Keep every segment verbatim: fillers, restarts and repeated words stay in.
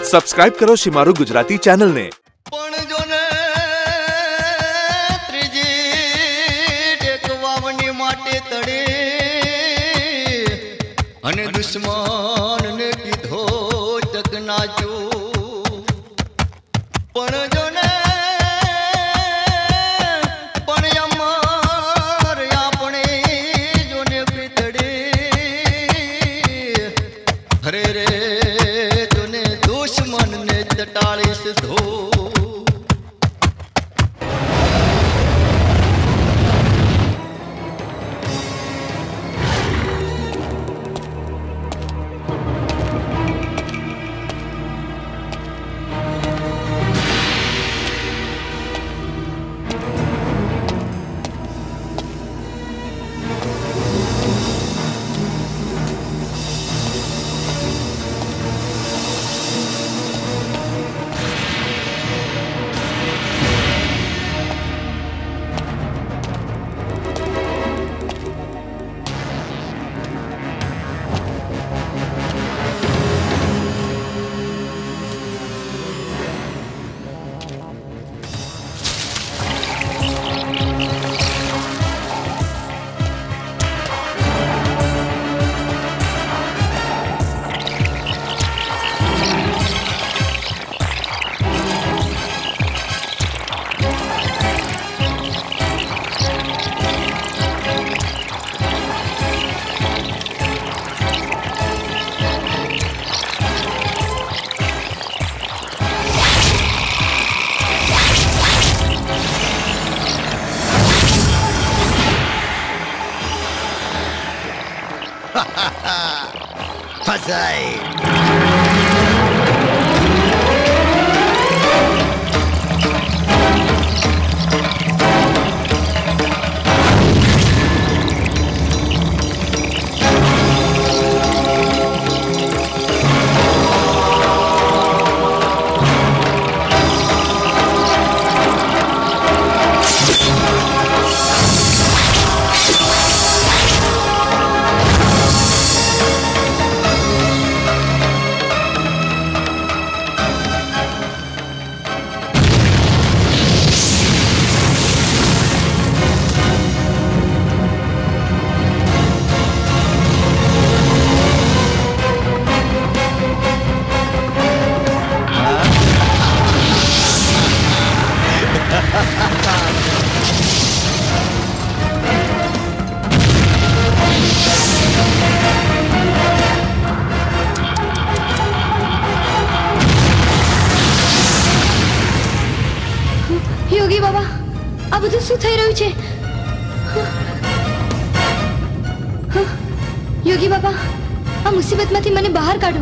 Subscribe કરો શિમારું ગુજરાતી ચેનલને। પણ જોને ત્રીજી ટેકવાવની માટે તડે અને દુશ્મનને કીધો ચકનાચો। પણ જોને પણ અમર આપણે જોને પીતડે હરે રે જોને દુશ્મનને ચટાળીશ ધો। फसाई। યોગી બાબા, આ બધું શું થઈ રહ્યું છે? યોગી બાબા, આ મુસીબતમાંથી મને બહાર કાઢો।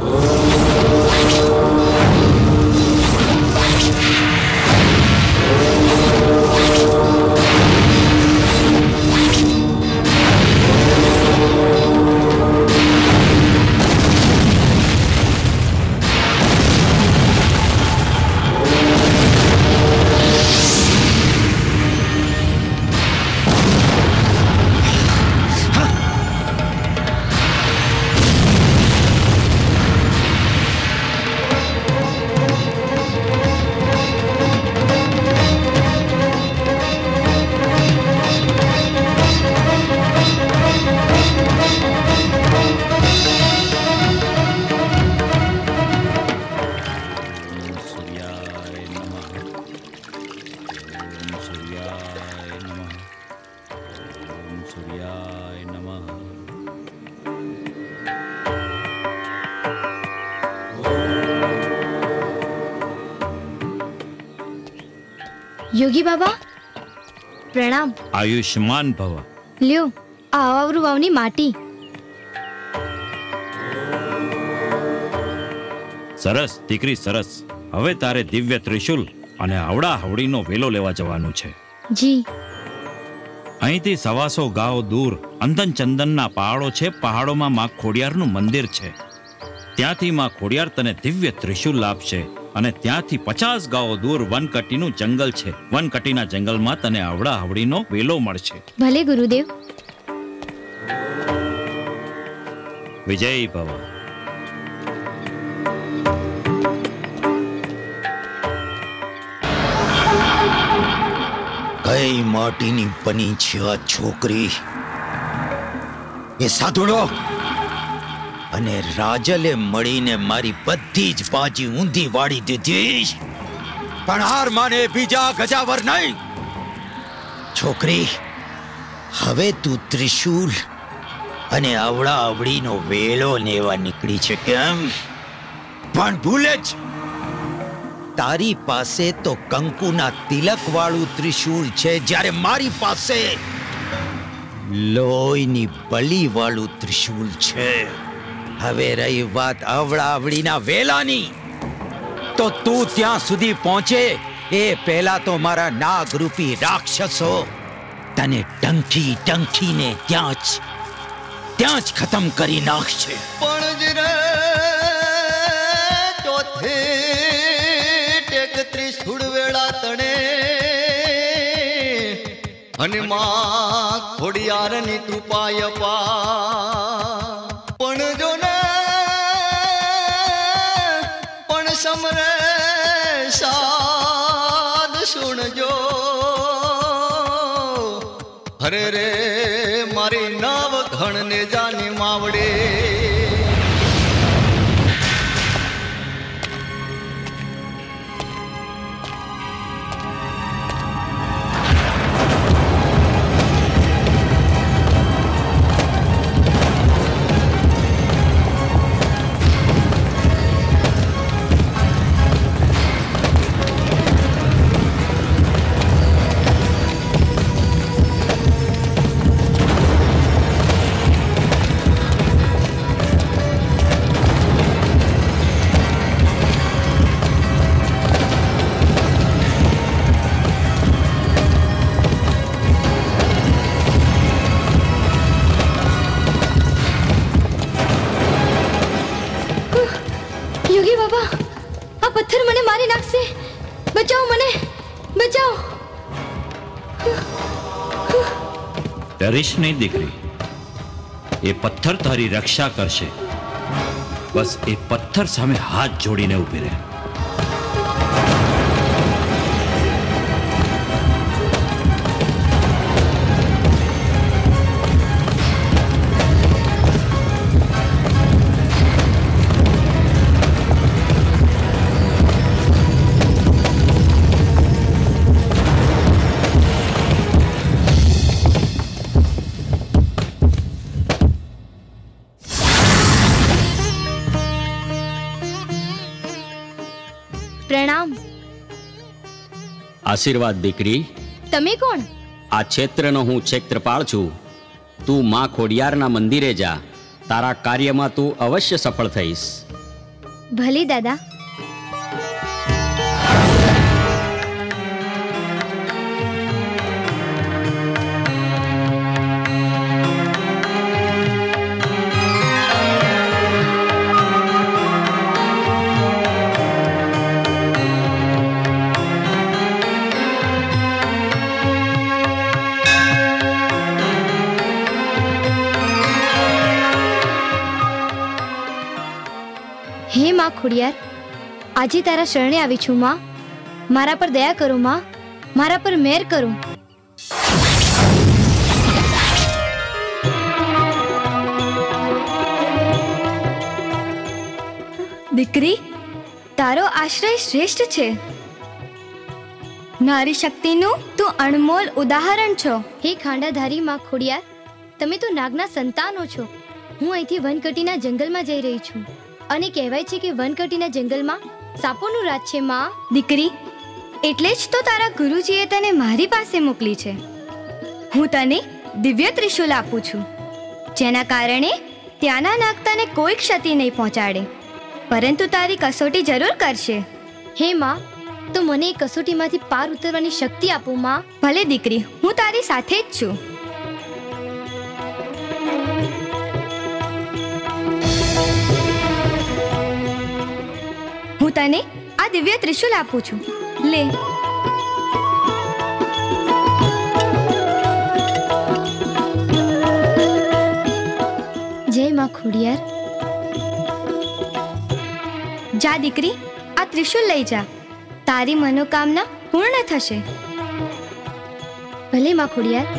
योगी बाबा प्रणाम। आयुष्मान भव। ल्यो आ आवरू वावनी माटी। सरस दीकरी सरस। હવે તારે દિવ્ય ત્રિશુલ અને આવડા હવડીનો વેલો લેવા જવાનું છે। જી। અહીંથી સવાસો ગાંવ દૂર અંદન ચંદનના પહાડો છે। પહાડોમાં માં ખોડિયારનું મંદિર છે। ત્યાંથી માં ખોડિયાર તને દિવ્ય ત્રિશુલ આપશે અને ત્યાંથી પચાસ ગાંવ દૂર વનકટીનું જંગલ છે। વનકટીના જંગલમાં તને આવડા હવડીનો વેલો મળશે। ભલે ગુરુદેવ। વિજય ભવ। માટીની બની છે આ છોકરી. એ સાધુડો અને રાજલે મળીને મારી બધી જ બાજી ઊંધી વાળી દીધી, પણ હાર માને બીજા ગજાવર નહીં. છોકરી, હવે તું ત્રિશૂલ અને આવડા આવડીનો વેલો લેવા નીકળી છે કેમ? પણ ભૂલે જ, તારી પાસે તો કંકુના તિલક વાળું ત્રિશૂળ છે, જ્યારે મારી પાસે લોહીની બલી વાળું ત્રિશૂળ છે. હવે રહી વાત આવડા આવડીના વેલાની, તો તું ત્યાં સુધી પહોંચે એ પહેલા તો મારા નાગરૂપી રાક્ષસો તને ટંકી ટંકીને ત્યાં જ ત્યાં જ ખતમ કરી નાખશે. પણ જ રે ચોથે ટેક ત્રિશૂળ વેળા તણે અને માં ખોડિયારની તું પાય પા. પણ જો ને પણ સમરે સાદ સુણજો, હરે રે મારી નવ ઘણ ને જાની માવડે. ડરીશ નહીં દીકરી, એ પથ્થર તારી રક્ષા કરશે. બસ એ પથ્થર સામે હાથ જોડીને ઊભી રહે. પ્રણામ. આશીર્વાદ દીકરી. તમે કોણ? આ ક્ષેત્રનો હું ક્ષેત્રપાળ છું. તું માં ખોડિયારના મંદિરે જા, તારા કાર્યમાં તું અવશ્ય સફળ થઈશ. ભલે દાદા. હે માં ખોડિયાર, આજે તારા શરણે આવી છું માં. મારા પર દયા કરો માં, મારા પર મહેર કરો. દીકરી, તારો આશ્રય શ્રેષ્ઠ છે. નારી શક્તિનું તું અણમોલ ઉદાહરણ છો. હે ખાંડાધારી માં ખોડિયાર, તમે તો નાગના સંતાનો છો. હું અહીંથી વનકટીના જંગલમાં જઈ રહી છું, અને કહેવાય છે કે વનકટીના જંગલમાં સાપોનું રાજ છે માં. દીકરી, એટલે જ તો તારા ગુરુજીએ તને મારી પાસે મોકલી છે. હું તને દિવ્ય ત્રિશૂલ આપું છું, જેના કારણે ત્યાંના નાગ તને કોઈ ક્ષતિ નહીં પહોંચાડે, પરંતુ તારી કસોટી જરૂર કરશે. હે માં, તો મને એ કસોટીમાંથી પાર ઉતરવાની શક્તિ આપો માં. ભલે દીકરી, હું તારી સાથે જ છું. હું તને આ દિવ્ય ત્રિશૂલ આપું છું, લે. જય માં ખોડિયાર. જા દીકરી, આ ત્રિશૂલ લઈ જા, તારી મનોકામના પૂર્ણ થશે. ભલે માં ખોડિયાર.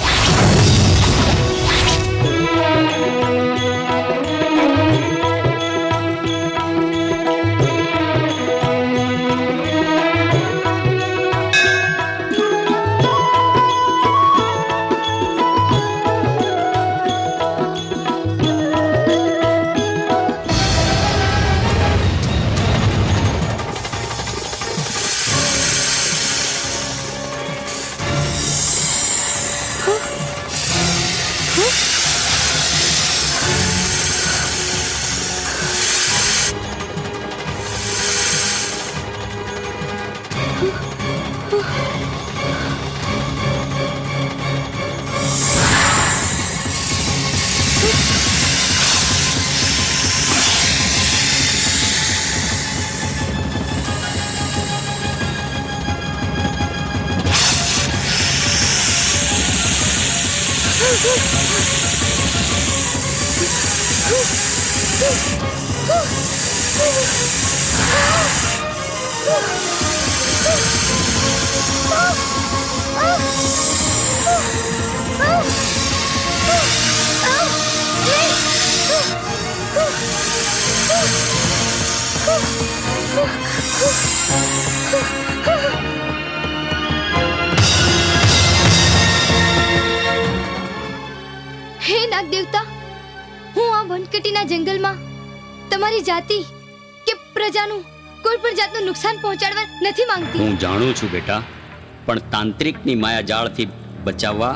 હે નાગ દેવતા, હું આ વનકટીના જંગલમાં તમારી જાતિ કે પ્રજાનું કોઈ પણ જાતનું નુકસાન પહોંચાડવા નથી માંગતી. હું જાણું છું બેટા, પણ તાંત્રિકની માયાજાળથી બચાવવા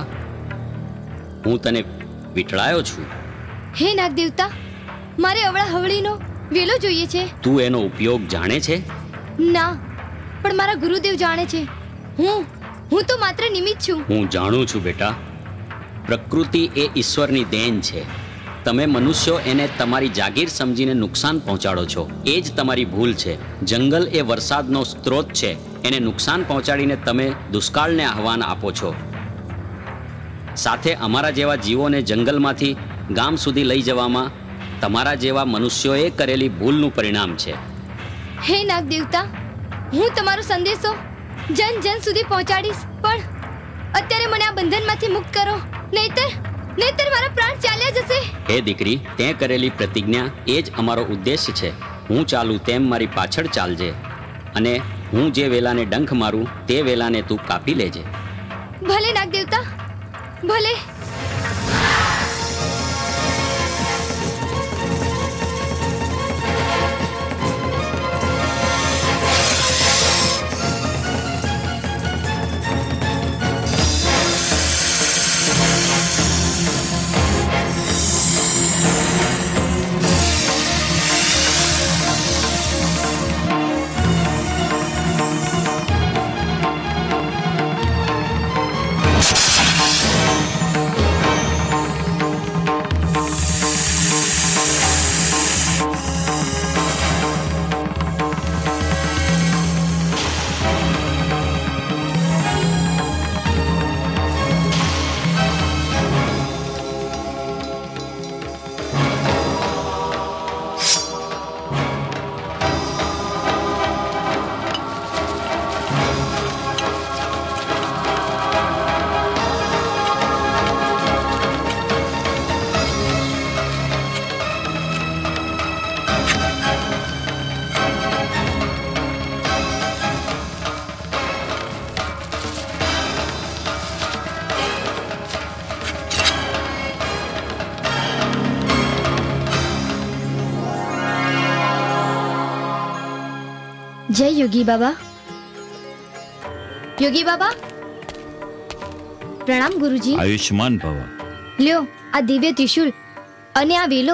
હું તને વિટળાયો છું. હે નાગ દેવતા, મારે અવળા હવળીનો વેલો જોઈએ છે. તું એનો ઉપયોગ જાણે છે? ના, પણ મારા ગુરુદેવ જાણે છે. હું હું તો માત્ર નિમિત્ત છું. હું જાણું છું બેટા, પ્રકૃતિ એ ઈશ્વરની દેન છે. તમે મનુષ્યો એને તમારી જાગીર સમજીને નુકસાન પહોંચાડો છો. એ જ તમારી ભૂલ છે. જંગલ એ વરસાદનો સ્ત્રોત છે. એને નુકસાન પહોંચાડીને તમે દુષ્કાળને આહવાન આપો છો. સાથે અમારા જેવા જીવોને જંગલમાંથી ગામ સુધી લઈ જવામાં તમારા જેવા મનુષ્યોએ કરેલી ભૂલનું પરિણામ છે. હે નાગ દેવતા, હું તમારો સંદેશો જન જન સુધી પહોંચાડીશ, પણ અત્યારે મને આ બંધનમાંથી મુક્ત કરો, નહીતર નહીતર મારા પ્રાણ ચાલ્યા જશે. હે દીકરી, તે કરેલી પ્રતિજ્ઞા એ જ અમારો ઉદ્દેશ્ય છે. હું ચાલું તેમ મારી પાછળ ચાલજે, અને હું જે વેલાને ડંખ મારું તે વેલાને તું કાપી લેજે. ભલે નાગ દેવતા, ભલે. જય યોગી બાબા. યોગી બાબા, પ્રણામ ગુરુજી. આયુષ્માન ભવ. લ્યો આ દિવ્ય ત્રિશૂલ અને આ વેલો.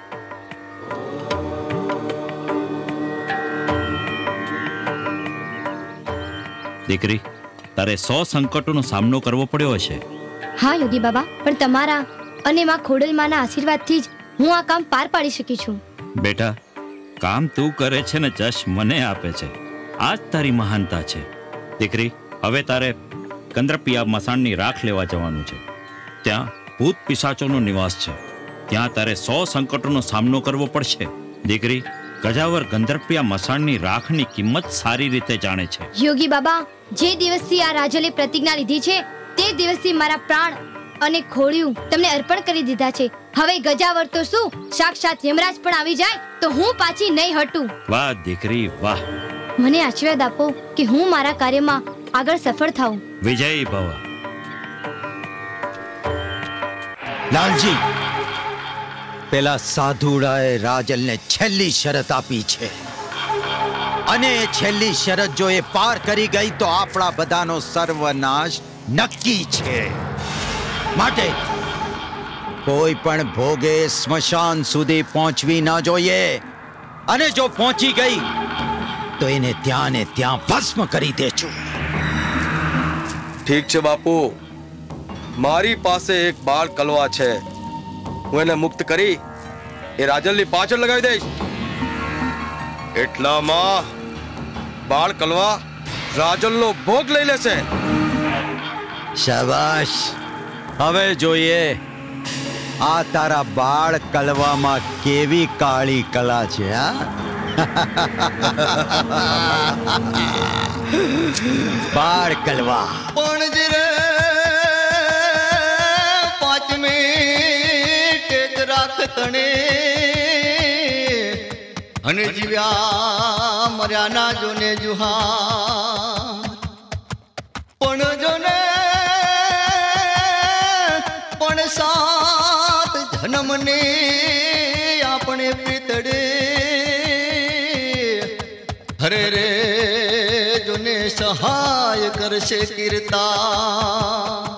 દીકરી, તારે સો સંકટોનો સામનો કરવો પડ્યો હશે. હા યોગી બાબા, પણ તમારા અને માં ખોડલમાના આશીર્વાદથી જ હું આ કામ પાર પાડી શકી છું. બેટા, કામ તું કરે છે ને જશ મને આપે છે, આ જ તારી મહાનતા છે. દીકરી, હવે તારે કંદરપિયા મસાણની રાખ લેવા જવાનું છે. ત્યાં ભૂત પિશાચોનો નિવાસ છે. ત્યાં તારે સો સંકટોનો સામનો કરવો પડશે. દીકરી, ગજાવર ગંધર્પિયા મસાણની રાખની કિંમત સારી રીતે જાણે છે. યોગી બાબા, જે દિવસથી આ રાજલે પ્રતિજ્ઞા લીધી છે તે દિવસથી મારા પ્રાણ અને ખોડિયું તમને અર્પણ કરી દીધા છે. હવે ગજાવર તો શું, સાક્ષાત યમરાજ પણ આવી જાય તો હું પાછી નહીં હટું. વાહ દીકરી વાહ. મને આશીર્વાદ આપો કે હું મારા કાર્યમાં આગળ સફળ થાઉં. વિજય ભવ. લાલજી, પેલા સાધુડાએ રાજલને છેલ્લી શરત આપી છે, અને એ છેલ્લી શરત જો એ પાર કરી ગઈ તો આપણા બધાનો સર્વનાશ નક્કી છે. માટે કોઈ પણ ભોગે સ્મશાન સુધી પહોંચવી ના જોઈએ, અને જો પહોંચી ગઈ તો એને ત્યાં ને ત્યાં ભસ્મ કરી દેજો. ઠીક છે બાપુ, મારી પાસે એક બાળ કલવા છે. હું એને મુક્ત કરી એ રાજલની પાછળ લગાવી દઈશ. એટલામાં બાળ કલવા રાજલનો ભોગ લઈ લેશે. શાબાશ. હવે જોઈએ આ તારા બાળ કલવામાં કેવી કાળી કલા છે. હા, બાળ કલવા પણ જ રે પાંચમી ટેક રાખ તણે, અને જીવ્યા મર્યા ના જોને જુહા, પણ જોને પણ સાત જન્મની આપણે પિતડે, હરે રે જોને સહાય કરશે કીર્તા.